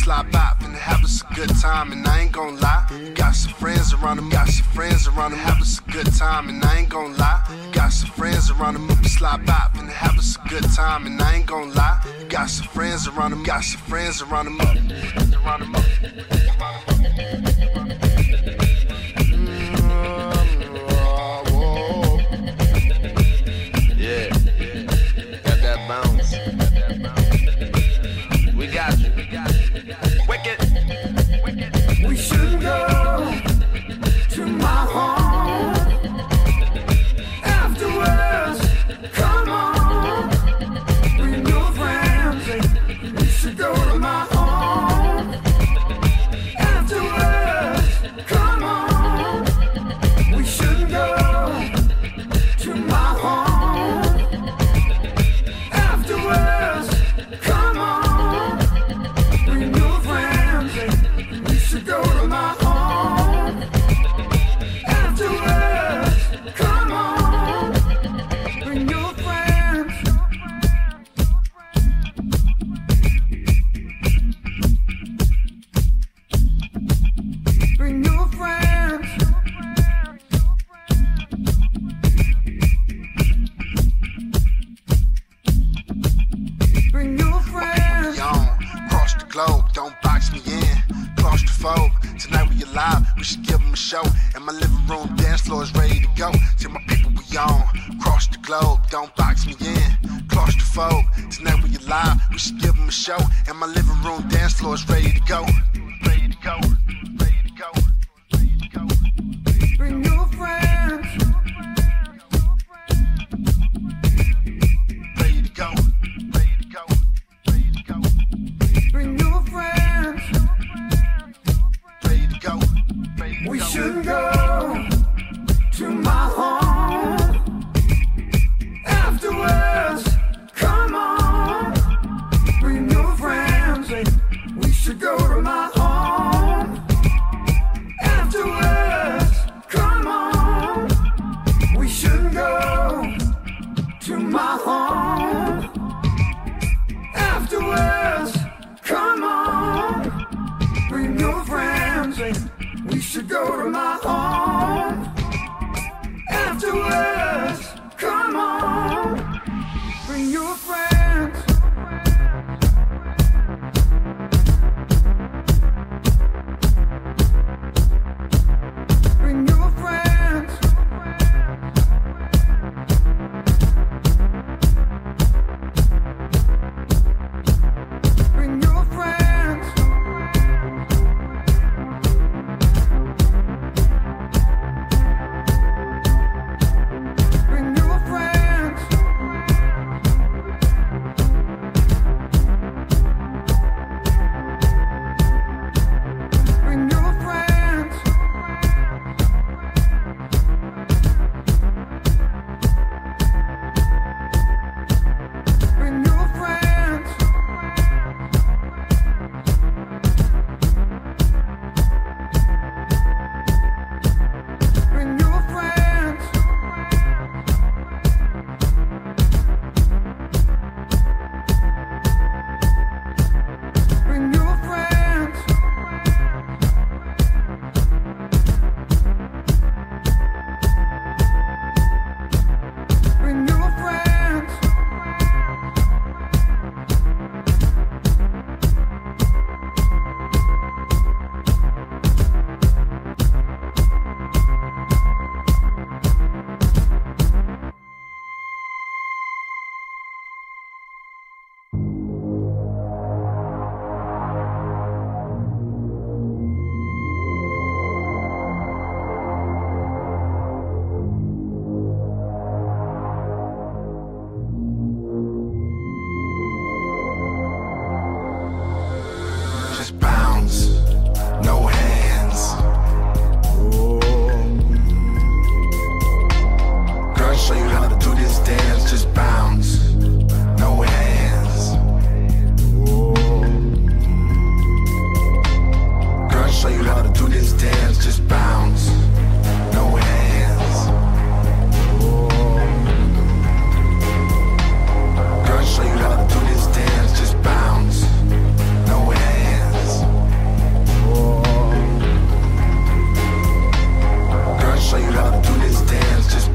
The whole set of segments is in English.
slide by, finna have us a good time, and I ain't gon' lie. Got some friends around them, got some friends around them, have us a good time, and I ain't gon' lie. Got some friends around them, slide by, finna have us a good time, and I ain't gon' lie. Got some friends around them, got some friends around them, around them. Yeah, got that bounce. We got you. Wicked. We should go to my home. Afterwards, come on, bring your friends. We should go to my home. Afterwards, come on, we should go to my home. Afterwards, come on, bring your friends. We should go to my home. Afterwards, come on, bring your friends. Bring your friends. Bring your friends. Cross the globe, don't box me in. Claustrophobe, tonight we alive, we should give them a show. And my living room dance floor is ready to go. Tell my people we on. Cross the globe, don't box me in. Claustrophobe, tonight we alive, we should give them a show. And my living room dance floor is ready to go. Ready to go, ready to go, ready to go. Bring your friends. Ready to go, ready to go, ready to go. Bring your friends. Ready to go, ready to go. We should go to my home. Afterwards, come on, bring your friends. We should go to my home. Afterwards, come on, we should go to my home. Afterwards, come on, bring your friends. We should go to my home. Afterwards, come on, bring your friends. Bring your friends. Bring your friends.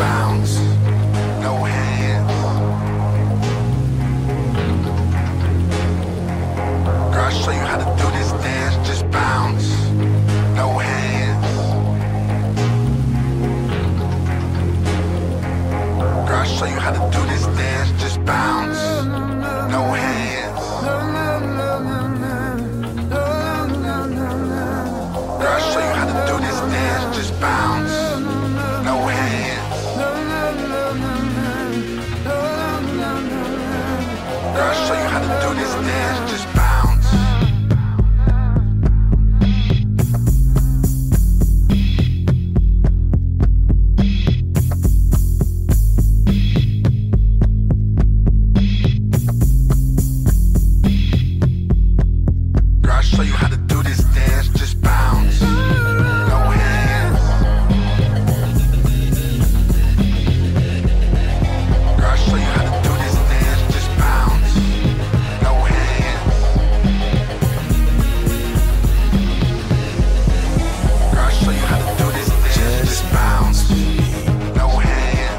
bounce. No hands. Girl, I'll show you how to do this dance, just bounce. No hands. Girl, I'll show you how to do this dance, just bounce. No hands. Girl, I'll show you how to do this dance, just bounce. No hands. Girl, I'll show you how to do this dance, just bounce. Girl, I'll show you how to do this dance, just bounce. No hands. Girl, I'll show you how to do this dance, just bounce. No hands. Girl, I'll show you how to do this dance, just bounce. No hands.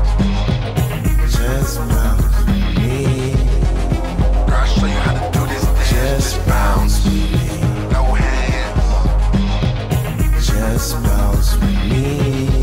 Just bounce with me. Girl, I'll show you how to do this dance, just bounce. No hands. Just bounce with me.